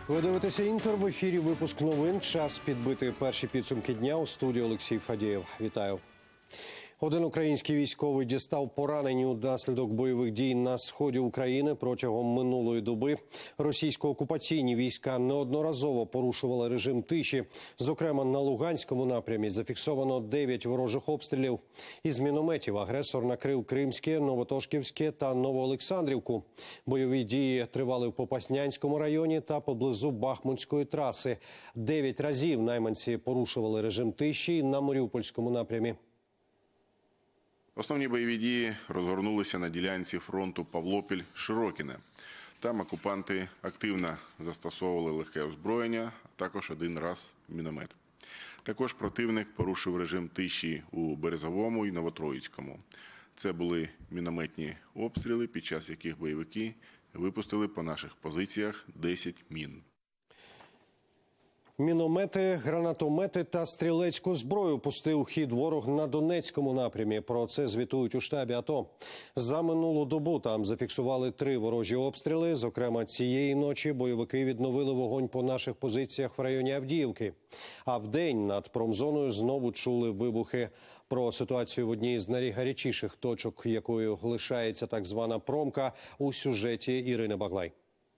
Ви дивитеся «Інтер», в ефірі випуск новин. Час підбити перші підсумки дня. У студії Олексій Фадєєв. Вітаю. Один український військовий дістав поранені внаслідок бойових дій на сході України протягом минулої доби. Російсько-окупаційні війська неодноразово порушували режим тиші. Зокрема, на Луганському напрямі зафіксовано 9 ворожих обстрілів. Із мінометів агресор накрив Кримське, Новотошківське та Новоолександрівку. Бойові дії тривали в Попаснянському районі та поблизу Бахмутської траси. 9 разів найманці порушували режим тиші на Маріупольському напрямі. Основні бойові дії розгорнулися на ділянці фронту Павлопіль-Широкіне. Там окупанти активно застосовували легке озброєння, а також один раз міномет. Також противник порушив режим тиші у Березовому і Новотроїцькому. Це були мінометні обстріли, під час яких бойовики випустили по наших позиціях 10 мін. Міномети, гранатомети та стрілецьку зброю пустив у хід ворог на Донецькому напрямі. Про це звітують у штабі АТО. За минулу добу там зафіксували 3 ворожі обстріли. Зокрема, цієї ночі бойовики відновили вогонь по наших позиціях в районі Авдіївки. А вдень над промзоною знову чули вибухи. Про ситуацію в одній з найгарячіших точок, якою лишається так звана промка, у сюжеті Ірини Баглай.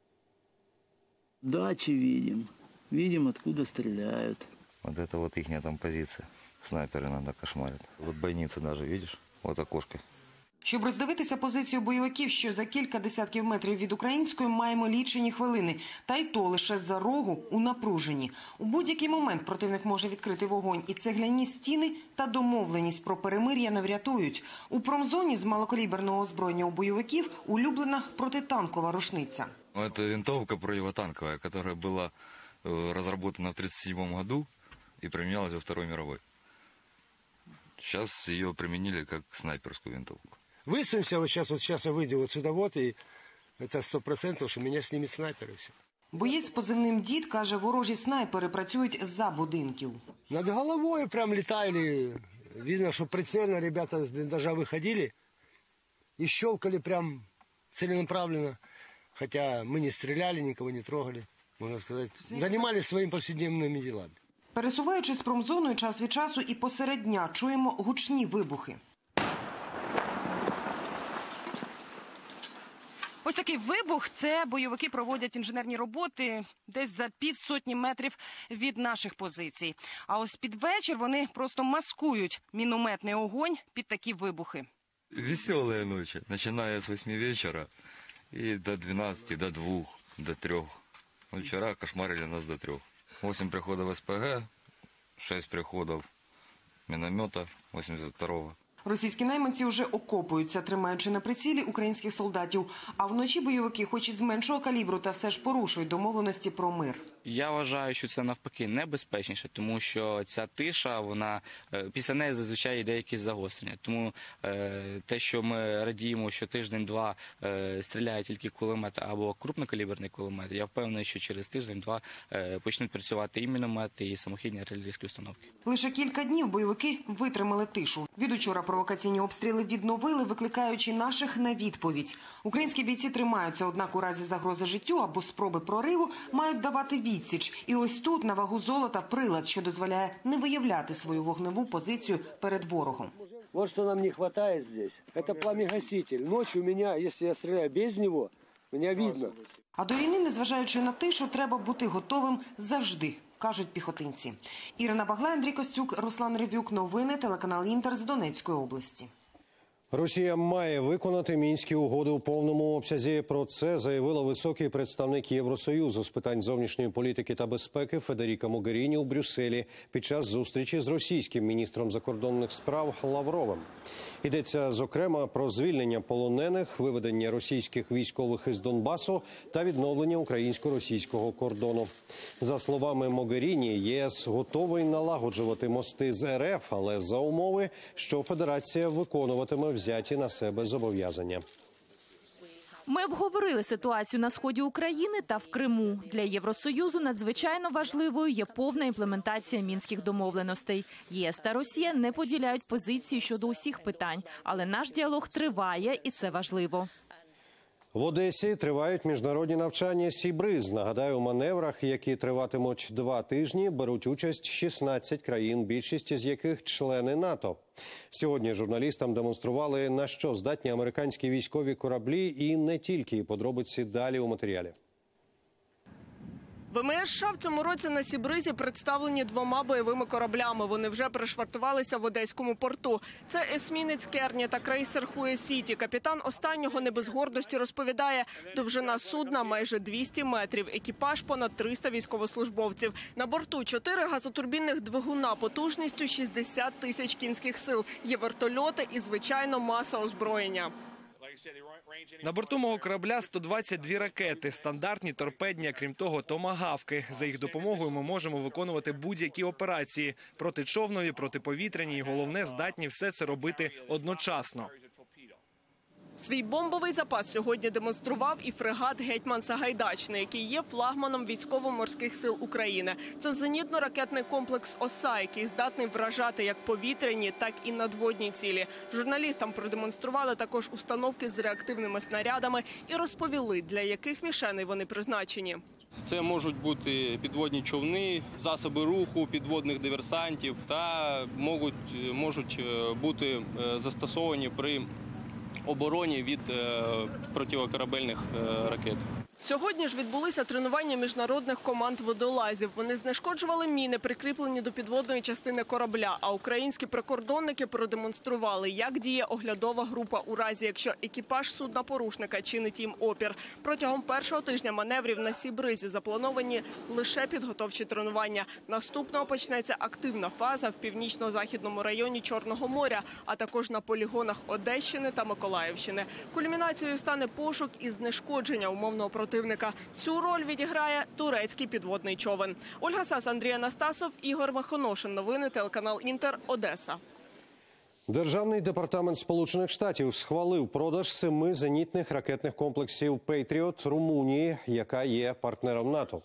Дачи видим. Видим, откуда стреляют. Вот это вот их там позиция. Снайперы иногда кошмарят. Вот бойницы даже, видишь? Вот окошко. Щоб роздивитися позицію бойовиків, що за кілька десятків метрів від української, маємо лічені хвилини. Та й то лише з-за рогу у напруженні. У будь-який момент противник може відкрити вогонь. І цегляні стіни та домовленість про перемир'я не врятують. У промзоні з малокаліберного озброєння у бойовиків улюблена протитанкова рушниця. Это винтовка противотанковая, которая была разработана в 1937 году и применялась во Второй мировой. Сейчас ее применили как снайперскую винтовку. Высунемся вот сейчас я выйду вот сюда вот, и это 100%, что меня снимет снайпер и все. Боєць з позивним «Дід» каже, ворожі снайпери працюють за будинків. Над головой прям летали. Видно, что прицельно ребята с блиндажа выходили и щелкали прям целенаправленно. Хотя мы не стреляли, никого не трогали. Можна сказати, займалися своїми повсякденними ділами. Пересуваючись промзоною час від часу і посеред дня чуємо гучні вибухи. Ось такий вибух – це бойовики проводять інженерні роботи десь за півсотні метрів від наших позицій. А ось під вечір вони просто маскують мінометний огонь під такі вибухи. Веселые ночи, начиная с 8 вечера и до 12, до 2, до 3. Вчера кошмарили нас до 3. 8 приходов СПГ, 6 приходов миномета 82-го. Російські найманці вже окопуються, тримаючи на прицілі українських солдатів. А вночі бойовики, хоч і з меншого калібру, та все ж порушують домовленості про мир. Я вважаю, що це навпаки небезпечніше, тому що ця тиша, вона після неї зазвичай йде якісь загострення. Тому те, що ми радіємо, що тиждень-два стріляє тільки кулемет або крупнокаліберний кулемет, я впевнений, що через тиждень-два почнуть працювати і міномети, і самохідні артилерійські установки. Лише кілька днів бойовики витримали тишу. Від учора провокаційні обстріли відновили, викликаючи наших на відповідь. Українські бійці тримаються, однак у разі загрози життю або спроби прориву мають давати відсіч. І ось тут на вагу золота прилад, що дозволяє не виявляти свою вогневу позицію перед ворогом. Вот что нам не хватает здесь. Это пламегаситель. Ночью меня, если я стреляю без него, меня видно. А до війни, незважаючи на тишу, треба бути готовим завжди, кажуть піхотинці. Ірина Баглай, Андрій Костюк, Руслан Ревюк. Новини, телеканал «Інтер» з Донецької області. Росія має виконати Мінські угоди у повному обсязі. Про це заявила високий представник Євросоюзу з питань зовнішньої політики та безпеки Федеріка Могеріні у Брюсселі під час зустрічі з російським міністром закордонних справ Лавровим. Йдеться, зокрема, про звільнення полонених, виведення російських військових із Донбасу та відновлення українсько-російського кордону. За словами Могеріні, ЄС готовий налагоджувати мости з РФ, але за умови, що Федерація виконуватиме взяті на себе зобов'язання. Ми обговорили ситуацію на сході України та в Криму. Для Євросоюзу надзвичайно важливою є повна імплементація мінських домовленостей. ЄС та Росія не поділяють позиції щодо усіх питань, але наш діалог триває, і це важливо. В Одесі тривають міжнародні навчання «Сі-Бриз». Нагадаю, у маневрах, які триватимуть 2 тижні, беруть участь 16 країн, більшість з яких члени НАТО. Сьогодні журналістам демонстрували, на що здатні американські військові кораблі, і не тільки. Подробиці далі у матеріалі. ВМС США в цьому році на «Сі-Бризі» представлені 2 бойовими кораблями. Вони вже пришвартувалися в Одеському порту. Це есмінець «Керні» та крейсер «Хує-Сіті». Капітан останнього не без гордості розповідає, довжина судна майже 200 метрів, екіпаж понад 300 військовослужбовців. На борту 4 газотурбінних двигуна потужністю 60 тисяч кінських сил. Є вертольоти і, звичайно, маса озброєння. На борту мого корабля 122 ракети, стандартні торпедні, а крім того, томагавки. За їх допомогою ми можемо виконувати будь-які операції – протичовнові, протиповітряні і, головне, здатні все це робити одночасно. Свій бомбовий запас сьогодні демонстрував і фрегат «Гетьман Сагайдачний», який є флагманом військово-морських сил України. Це зенітно-ракетний комплекс «Оса», який здатний вражати як повітряні, так і надводні цілі. Журналістам продемонстрували також установки з реактивними снарядами і розповіли, для яких мішеней вони призначені. Це можуть бути підводні човни, засоби руху підводних диверсантів та можуть бути застосовані при обороні від протикорабельних ракет. Сьогодні ж відбулися тренування міжнародних команд водолазів. Вони знешкоджували міни, прикріплені до підводної частини корабля. А українські прикордонники продемонстрували, як діє оглядова група у разі, якщо екіпаж судна-порушника чинить їм опір. Протягом першого тижня маневрів на «Сі-Бризі» заплановані лише підготовчі тренування. Наступного почнеться активна фаза в північно-західному районі Чорного моря, а також на полігонах Одещини та Миколаївщини. Кульмінацією стане пошук і знешкодження умовного противника. Цю роль відіграє турецький підводний човен. Ольга Сас, Андрій Анастасов, Ігор Махоношин. Новини, телеканал «Інтер», Одеса. Державний департамент Сполучених Штатів схвалив продаж 7 зенітних ракетних комплексів «Пейтріот» Румунії, яка є партнером НАТО.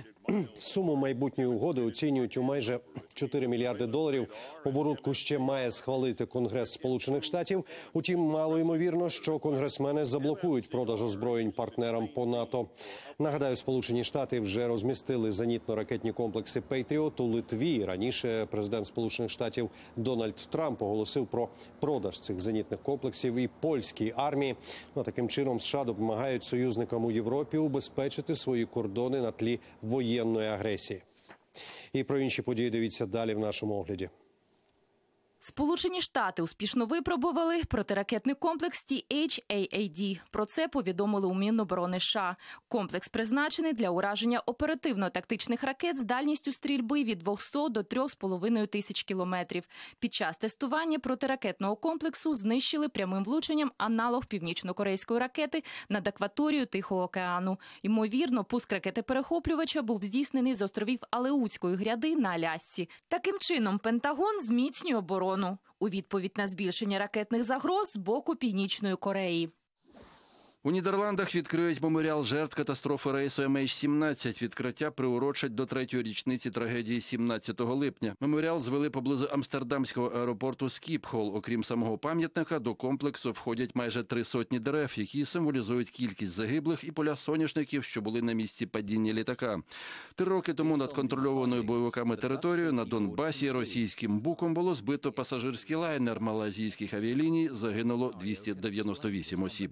Суму майбутньої угоди оцінюють у майже $4 мільярди. Оборудку ще має схвалити Конгрес Сполучених Штатів. Утім, мало ймовірно, що конгресмени заблокують продаж озброєнь партнерам по НАТО. Нагадаю, Сполучені Штати вже розмістили зенітно-ракетні комплекси «Пейтріот» у Литві. Раніше президент Сполучених Штатів Дональд Трамп оголосив про продаж цих зенітних комплексів і польській армії. Таким чином США допомагають союзникам у Європі убезпечити свої кордони на тлі воєнної агресії. І про інші події дивіться далі в нашому огляді. Сполучені Штати успішно випробували протиракетний комплекс THAAD. Про це повідомили у Міноборони США. Комплекс призначений для ураження оперативно-тактичних ракет з дальністю стрільби від 200 до 3,5 тисяч кілометрів. Під час тестування протиракетного комплексу знищили прямим влученням аналог північно-корейської ракети над акваторією Тихого океану. Ймовірно, пуск ракети-перехоплювача був здійснений з островів Алеутської гряди на Алясці. Таким чином, Пентагон зміцнює оборону у відповідь на збільшення ракетних загроз з боку Північної Кореї. У Нідерландах відкриють меморіал жертв катастрофи рейсу MH17. Відкриття приурочать до 3-ї річниці трагедії 17 липня. Меморіал звели поблизу амстердамського аеропорту Скіпхол. Окрім самого пам'ятника, до комплексу входять майже 300 дерев, які символізують кількість загиблих і поля соняшників, що були на місці падіння літака. 3 роки тому над контрольованою бойовиками територією на Донбасі російським буком було збито пасажирський лайнер малайзійських авіаліній. Загинуло 298 осіб.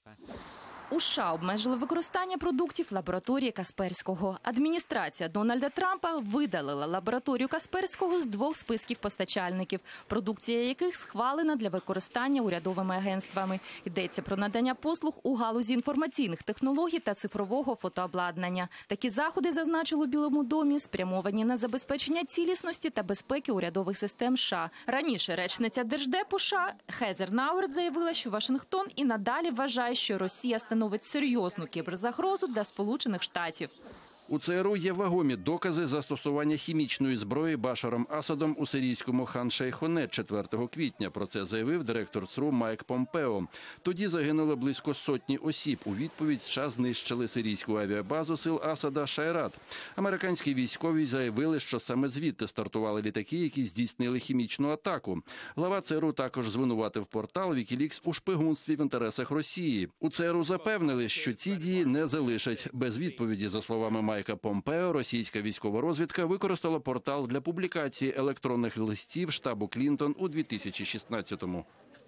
У США обмежили використання продуктів лабораторії Касперського. Адміністрація Дональда Трампа видалила лабораторію Касперського з 2 списків постачальників, продукція яких схвалена для використання урядовими агентствами. Йдеться про надання послуг у галузі інформаційних технологій та цифрового фотообладнання. Такі заходи, зазначили у Білому домі, спрямовані на забезпечення цілісності та безпеки урядових систем США. Раніше речниця Держдепу США Хезер Науерт заявила, що Вашингтон і надалі вважає, що Росія становить серйозну кіберзагрозу для Сполучених Штатів. У ЦРУ є вагомі докази застосування хімічної зброї Башаром Асадом у сирійському Хан-Шейхоне 4 квітня. Про це заявив директор ЦРУ Майк Помпео. Тоді загинуло близько сотні осіб. У відповідь США знищили сирійську авіабазу сил Асада Шайрат. Американські військові заявили, що саме звідти стартували літаки, які здійснили хімічну атаку. Глава ЦРУ також звинуватив портал Wikileaks у шпигунстві в інтересах Росії. У ЦРУ запевнили, що ці дії не залишать без відповіді. За словами Майка Помпео, російська військова розвідка використала портал для публікації електронних листів штабу Клінтон у 2016-му.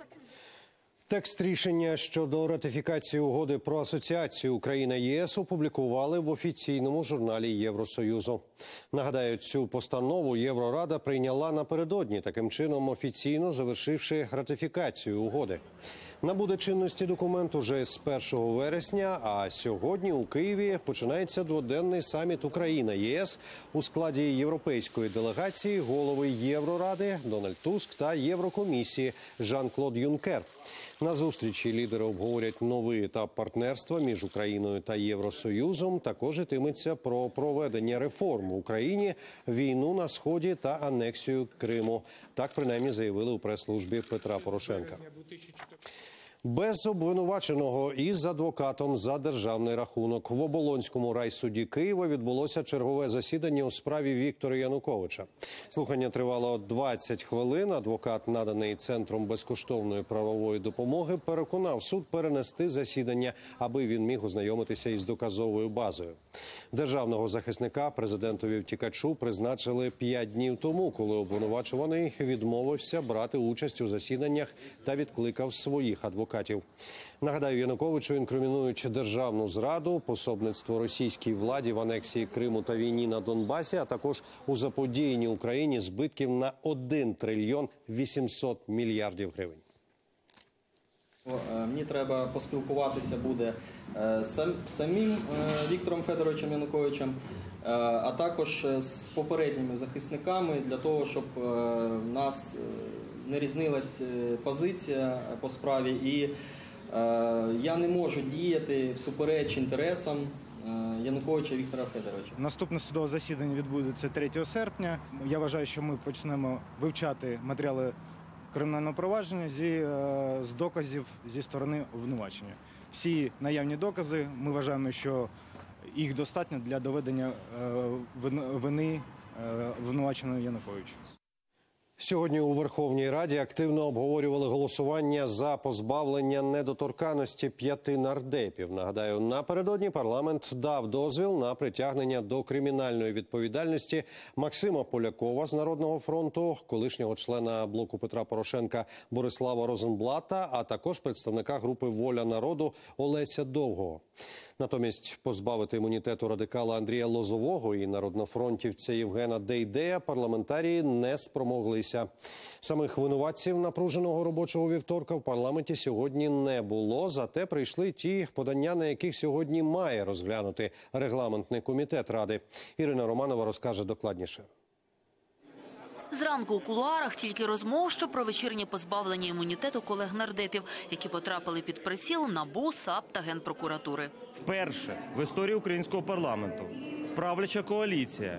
Текст рішення щодо ратифікації угоди про асоціацію Україна-ЄС опублікували в офіційному журналі Євросоюзу. Нагадаю, цю постанову Єврорада прийняла напередодні, таким чином офіційно завершивши ратифікацію угоди. Набуде чинності документ уже з 1 вересня, а сьогодні у Києві починається дводенний саміт Україна-ЄС у складі європейської делегації голови Євроради Дональд Туск та Єврокомісії Жан-Клод Юнкер. На зустрічі лідери обговорять новий етап партнерства між Україною та Євросоюзом. Також йтиметься про проведення реформ в Україні, війну на Сході та анексію Криму. Так, принаймні, заявили у прес-службі Петра Порошенка. Без обвинуваченого і з адвокатом за державний рахунок. В Оболонському райсуді Києва відбулося чергове засідання у справі Віктора Януковича. Слухання тривало 20 хвилин. Адвокат, наданий Центром безкоштовної правової допомоги, переконав суд перенести засідання, аби він міг ознайомитися із доказовою базою. Державного захисника президентові втікачу призначили 5 днів тому, коли обвинувачуваний відмовився брати участь у засіданнях та відкликав своїх адвокатів. Нагадаю, Януковичу інкримінують державну зраду, пособництво російській владі в анексії Криму та війні на Донбасі, а також у заподіянні Україні збитків на 1 трильйон 800 мільярдів гривень. Мені треба поспілкуватися буде з самим Віктором Федоровичем Януковичем, а також з попередніми захисниками, для того, щоб в нас не різнилась позиція по справі, і я не можу діяти всупереч інтересам Януковича Віктора Федоровича. Наступне судове засідання відбудеться 3 серпня. Я вважаю, що ми почнемо вивчати матеріали кримінального провадження з доказів зі сторони обвинувачення. Всі наявні докази, ми вважаємо, що їх достатньо для доведення вини обвинуваченого Януковича. Сьогодні у Верховній Раді активно обговорювали голосування за позбавлення недоторканності 5 нардепів. Нагадаю, напередодні парламент дав дозвіл на притягнення до кримінальної відповідальності Максима Полякова з Народного фронту, колишнього члена блоку Петра Порошенка Борислава Розенблата, а також представника групи «Воля народу» Олеся Довгого. Натомість позбавити імунітету радикала Андрія Лозового і народнофронтівця Євгена Дейдея парламентарії не спромоглися. Самих винуватців напруженого робочого вівторка в парламенті сьогодні не було, зате прийшли ті подання, на яких сьогодні має розглянути регламентний комітет Ради. Ірина Романова розкаже докладніше. Зранку у кулуарах тільки розмов, що про вечірнє позбавлення імунітету колег-нардепів, які потрапили під приціл НАБУ, САП та Генпрокуратури. Вперше в історії українського парламенту правляча коаліція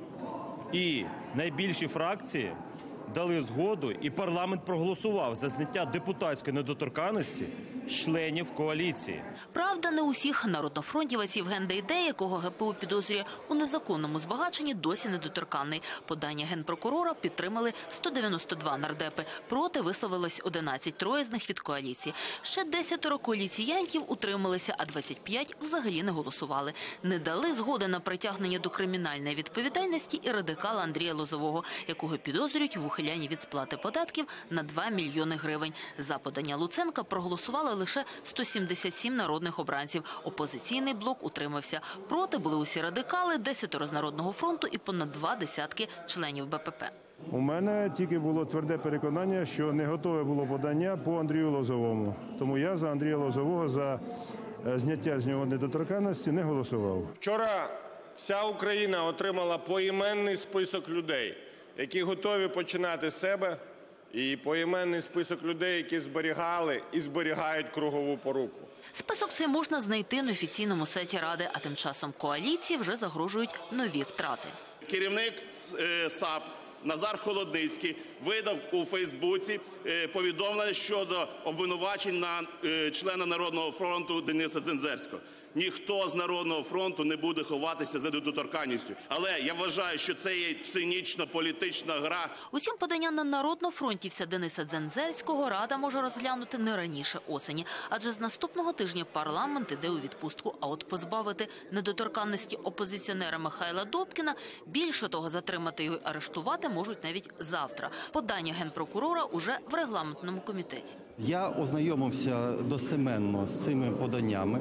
і найбільші фракції дали згоду, і парламент проголосував за зняття депутатської недоторканності членів коаліції. Правда, не усіх. Народнофронтівець Євген Дейдей, якого ГПУ підозрює у незаконному збагаченні, досі недоторканний. Подання генпрокурора підтримали 192 нардепи. Проти висловилось 11, 3 з них від коаліції. Ще 10 коаліціянтів утрималися, а 25 взагалі не голосували. Не дали згоди на притягнення до кримінальної відповідальності і радикала Андрія Лозового, якого підозрюють в ухилянні від сплати податків на 2 мільйони гривень. За подання Луценка проголосували лише 177 народних обранців. Опозиційний блок утримався. Проти були усі радикали, 10 з Народного фронту і понад 20 членів БПП. У мене тільки було тверде переконання, що не готове було подання по Андрію Лозовому. Тому я за Андрія Лозового, за зняття з нього недоторканності не голосував. Вчора вся Україна отримала поіменний список людей, які готові починати з себе і поіменний список людей, які зберігали і зберігають кругову поруку. Список цей можна знайти на офіційному сайті Ради, а тим часом коаліції вже загрожують нові втрати. Керівник САП Назар Холодницький видав у Фейсбуці повідомлення щодо обвинувачень на члена Народного фронту Дениса Дзензерського. Ніхто з Народного фронту не буде ховатися за недоторканністю. Але я вважаю, що це є цинічна політична гра. Утім, подання на народнофронтівця Дениса Дзензерського Рада може розглянути не раніше осені. Адже з наступного тижня парламент іде у відпустку. А от позбавити недоторканності опозиціонера Михайла Добкіна, більше того, затримати його і арештувати можуть навіть завтра. Подання генпрокурора уже в регламентному комітеті. Я ознайомився достеменно з цими поданнями.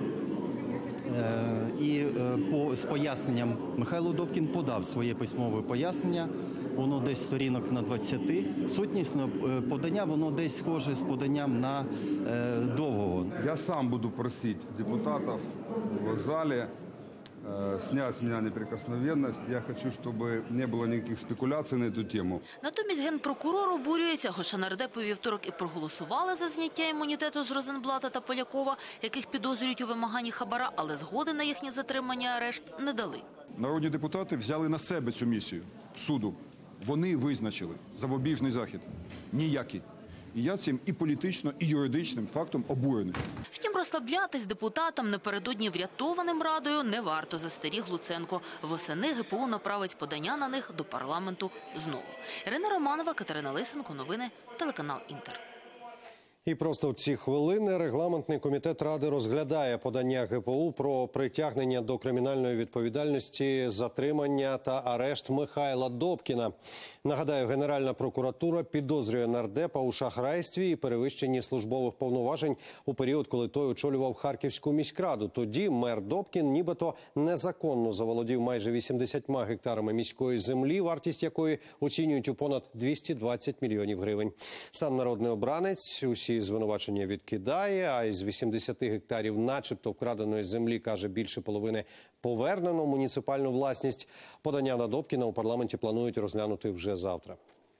І з поясненням Михайло Добкін подав своє письмове пояснення, воно десь сторінок на 20. Сутність подання, воно десь схоже з поданням на Довгого. Я сам буду просить депутатов в зале снять с меня неприкосновенность. Я хочу, чтобы не было никаких спекуляций на эту тему. Натомість генпрокурор обурюється, хоча нардепи у вівторок і проголосували за зняття імунітету з Розенблата та Полякова, яких підозрюють у вимаганні хабара, але згоди на їхнє затримання і арешт не дали. Народні депутати взяли на себе цю місію суду. Вони визначили запобіжний захід. Ніякий. І я цим і політично, і юридичним фактом обурений. Втім, розслаблятись депутатам напередодні врятованим Радою не варто, застеріг Луценко. Восени ГПУ направить подання на них до парламенту знову. Ірина Романова, Катерина Лисенко. Новини, телеканал «Інтер». І просто в ці хвилини регламентний комітет Ради розглядає подання ГПУ про притягнення до кримінальної відповідальності, затримання та арешт Михайла Добкіна. Нагадаю, Генеральна прокуратура підозрює нардепа у шахрайстві і перевищенні службових повноважень у період, коли той очолював Харківську міськраду. Тоді мер Добкін нібито незаконно заволодів майже 80 гектарами міської землі, вартість якої оцінюють у понад 220 мільйонів гривень. Сам народний обранець усі звинувачення відкидає, а із 80 гектарів начебто вкраденої землі, каже, більше половини повернено в муніципальну власність. Подання на Добкіна у парламенті планують розглянути вже завтра.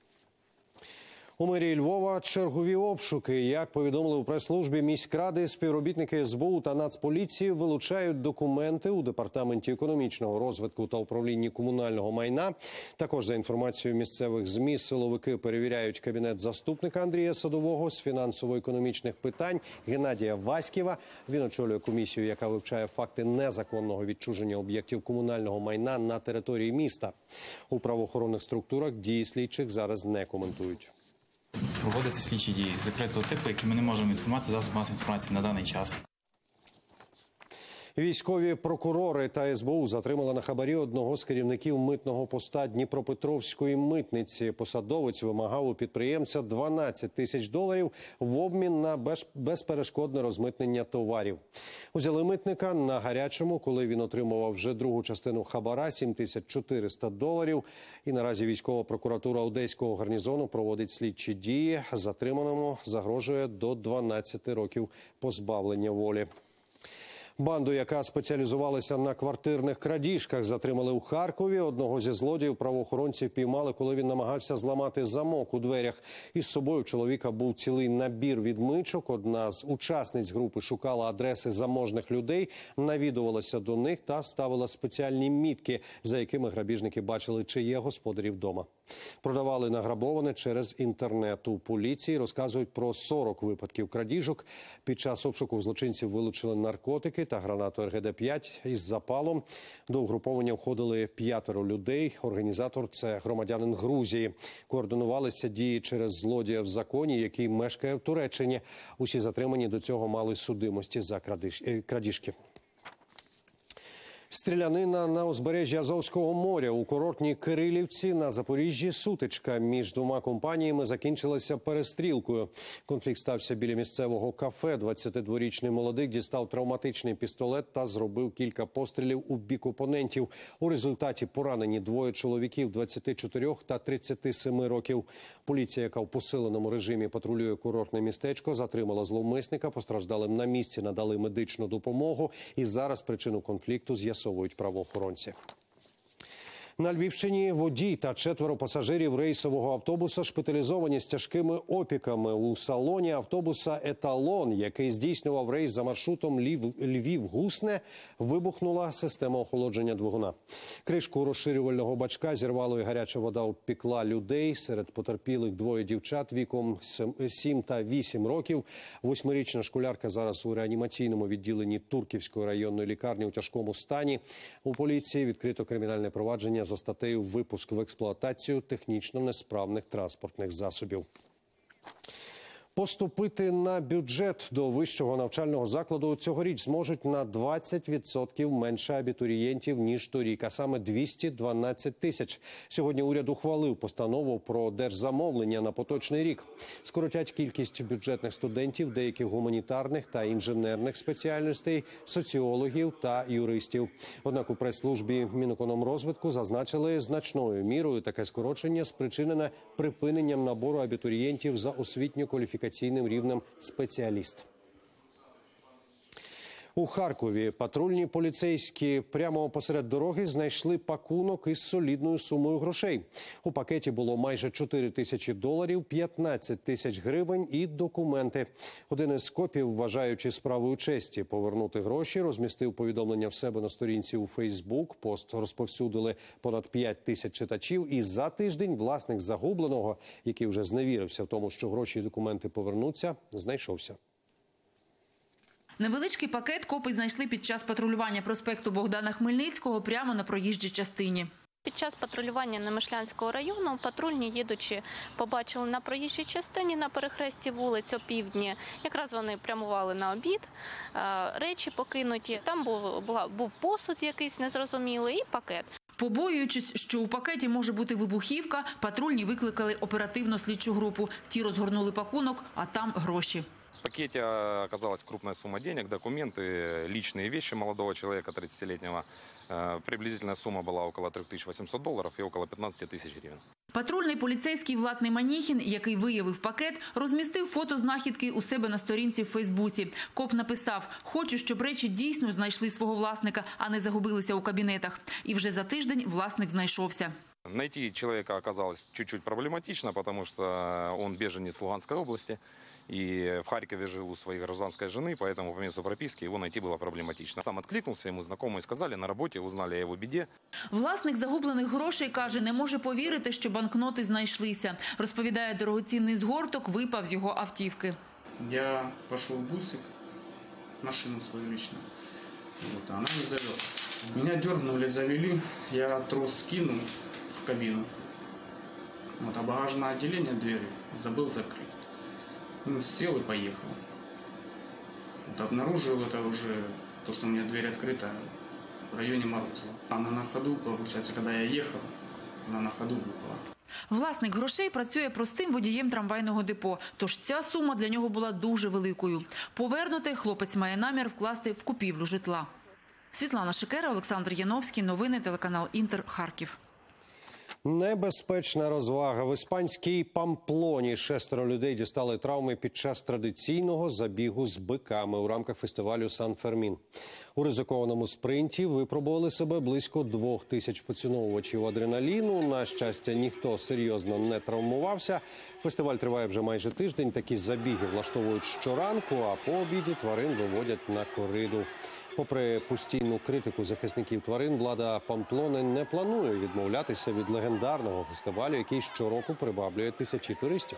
У мерії Львова чергові обшуки. Як повідомили у прес-службі міськради, співробітники СБУ та Нацполіції вилучають документи у Департаменті економічного розвитку та управлінні комунального майна. Також, за інформацією місцевих ЗМІ, силовики перевіряють кабінет заступника Андрія Садового з фінансово-економічних питань Геннадія Васьківа. Він очолює комісію, яка вивчає факти незаконного відчуження об'єктів комунального майна на території міста. У правоохоронних структурах дії слідчих зараз не коментують. Проводяться слідчі дії закритого типу, які ми не можемо інформувати засоб масової інформації на даний час. Військові прокурори та СБУ затримали на хабарі одного з керівників митного поста Дніпропетровської митниці. Посадовець вимагав у підприємця $12 тисяч в обмін на безперешкодне розмитнення товарів. Узяли митника на гарячому, коли він отримував вже другу частину хабара – $7400. І наразі військова прокуратура Одеського гарнізону проводить слідчі дії. Затриманому загрожує до 12 років позбавлення волі. Банду, яка спеціалізувалася на квартирних крадіжках, затримали у Харкові. Одного зі злодіїв правоохоронці піймали, коли він намагався зламати замок у дверях. Із собою у чоловіка був цілий набір відмичок. Одна з учасниць групи шукала адреси заможних людей, навідувалася до них та ставила спеціальні мітки, за якими грабіжники бачили, чи є господарі вдома. Продавали награбоване через інтернет. У поліції розказують про 40 випадків крадіжок. Під час обшуку злочинців вилучили наркотики та гранату РГД-5 із запалом. До угруповання входили 5 людей. Організатор – це громадянин Грузії. Координувалися дії через злодія в законі, який мешкає в Туреччині. Усі затримані до цього мали судимості за крадіжки. Стрілянина на узбережжі Азовського моря. У курортній Кирилівці на Запоріжжі сутичка між двома компаніями закінчилася перестрілкою. Конфлікт стався біля місцевого кафе. 22-річний молодик дістав травматичний пістолет та зробив кілька пострілів у бік опонентів. У результаті поранені двоє чоловіків 24 та 37 років. Поліція, яка в посиленому режимі патрулює курортне містечко, затримала зловмисника. Постраждалим на місці надали медичну допомогу. І зараз причину конфлікту з'ясовують правоохоронці. На Львівщині водій та 4 пасажирів рейсового автобуса шпиталізовані з тяжкими опіками. У салоні автобуса «Еталон», який здійснював рейс за маршрутом Львів-Гусне, вибухнула система охолодження двигуна. Кришку розширювального бачка зірвало і гаряча вода обпікла людей. Серед потерпілих 2 дівчат віком 7 та 8 років. 8-річна школярка зараз у реанімаційному відділенні Турківської районної лікарні у тяжкому стані. У поліції відкрито кримінальне провадження за статтею «Випуск в експлуатацію технічно несправних транспортних засобів». Поступити на бюджет до вищого навчального закладу цьогоріч зможуть на 20% менше абітурієнтів, ніж торік, а саме 212 тисяч. Сьогодні уряд ухвалив постанову про держзамовлення на поточний рік. Скоротять кількість бюджетних студентів, деяких гуманітарних та інженерних спеціальностей, соціологів та юристів. Однак у прес-службі Мінекономрозвитку зазначили, значною мірою таке скорочення спричинене припиненням набору абітурієнтів за освітньо-кваліфікаційним рівнем спеціаліст. У Харкові патрульні поліцейські прямо посеред дороги знайшли пакунок із солідною сумою грошей. У пакеті було майже 4 тисячі доларів, 15 тисяч гривень і документи. Один із копів, вважаючи справою честі повернути гроші, розмістив повідомлення в себе на сторінці у Фейсбук. Пост розповсюдили понад 5 тисяч читачів. І за тиждень власник загубленого, який вже зневірився в тому, що гроші і документи повернуться, знайшовся. Невеличкий пакет копи знайшли під час патрулювання проспекту Богдана Хмельницького прямо на проїжджій частині. Під час патрулювання Немишлянського району патрульні, їдучи, побачили на проїжджій частині на перехресті вулиць опівдні. Якраз вони прямували на обід, речі покинуті. Там був посуд якийсь незрозумілий і пакет. Побоюючись, що у пакеті може бути вибухівка, патрульні викликали оперативну слідчу групу. Ті розгорнули пакунок, а там гроші. В пакете оказалась крупная сумма денег, документы, личные вещи молодого человека, 30-летнего. Приблизительная сумма была около 3800 долларов и около 15 тысяч гривен. Патрульний поліцейський Влад Нейманіхін, який виявив пакет, розмістив фото знахідки у себе на сторінці в Фейсбуці. Коп написав: «Хочу, щоб речі дійсно знайшли свого власника, а не загубилися у кабінетах». І вже за тиждень власник знайшовся. Найти человека оказалось чуть-чуть проблематично, потому что он беженец Луганской области. И в Харькове жил у своей гражданской жены, поэтому по месту прописки его найти было проблематично. Сам откликнулся, ему знакомые сказали, на работе узнали о его беде. Власник загублених грошей каже, не може повірити, що банкноти знайшлися. Розповідає, дорогоцінний згорток випав з його автівки. Я пошел в бусик, машину свою личную. Вот, она не завелась. Меня дернули, завели, я трос скинул в кабину. Вот, а багажное отделение двери забыл закрыть. Ну, сел и поехал. Вот, обнаружил это уже, то, что у меня дверь открыта в районе Морозова. Она на ходу, получается, когда я ехал, она на ходу выпала. Власник грошей працює простим водієм трамвайного депо, тож ця сума для нього була дуже великою. Повернути хлопець має намір вкласти в купівлю житла. Світлана Шикера, Олександр Яновський. Новини, телеканал «Інтер», Харків. Небезпечна розвага. В іспанській Памплоні 6 людей дістали травми під час традиційного забігу з биками у рамках фестивалю Сан-Фермін. У ризикованому спринті випробували себе близько 2000 поціновувачів адреналіну. На щастя, ніхто серйозно не травмувався. Фестиваль триває вже майже тиждень. Такі забіги влаштовують щоранку, а по обіді тварин виводять на кориду. Попри постійну критику захисників тварин, влада Памплони не планує відмовлятися від легендарного фестивалю, який щороку приваблює тисячі туристів.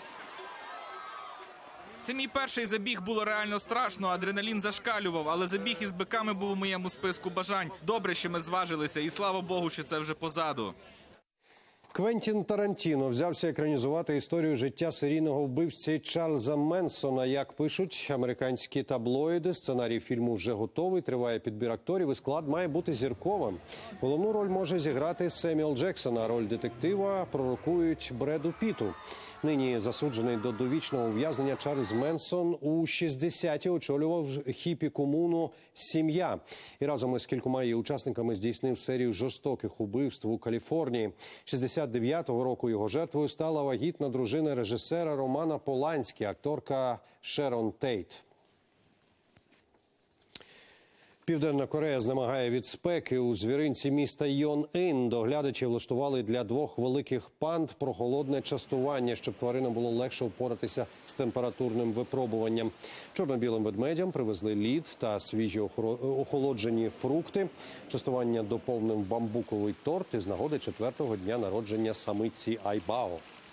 Це мій перший забіг, було реально страшно, адреналін зашкалював, але забіг із биками був у моєму списку бажань. Добре, що ми зважилися, і слава Богу, що це вже позаду. Квентін Тарантіно взявся екранізувати історію життя серійного вбивці Чарльза Менсона. Як пишуть американські таблоїди, сценарій фільму вже готовий, триває підбір акторів і склад має бути зірковим. Головну роль може зіграти Семюел Джексон, а роль детектива пророкують Бреду Піту. Нині засуджений до довічного ув'язнення Чарльз Менсон у 60-ті очолював хіпі-комуну «Сім'я». І разом із кількома її учасниками здійснив серію жорстоких убивств у Каліфорнії. 69-го року його жертвою стала вагітна дружина режисера Романа Поланські, акторка Шерон Тейт. Південна Корея знемагає від спеки. У звіринці міста Йон-Ін доглядачі влаштували для 2 великих панд прохолодне частування, щоб тваринам було легше впоратися з температурним випробуванням. Чорно-білим ведмедям привезли лід та свіжі охолоджені фрукти. Частування доповнив бамбуковий торт із нагоди 4-го дня народження самиці Айбао.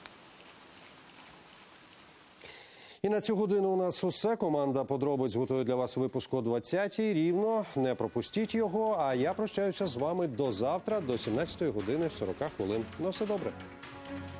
І на цю годину у нас усе. Команда «Подробиць» готує для вас випуск о 20-й. Рівно. Не пропустіть його. А я прощаюся з вами до завтра, до 17-ї години 40 хвилин. На все добре.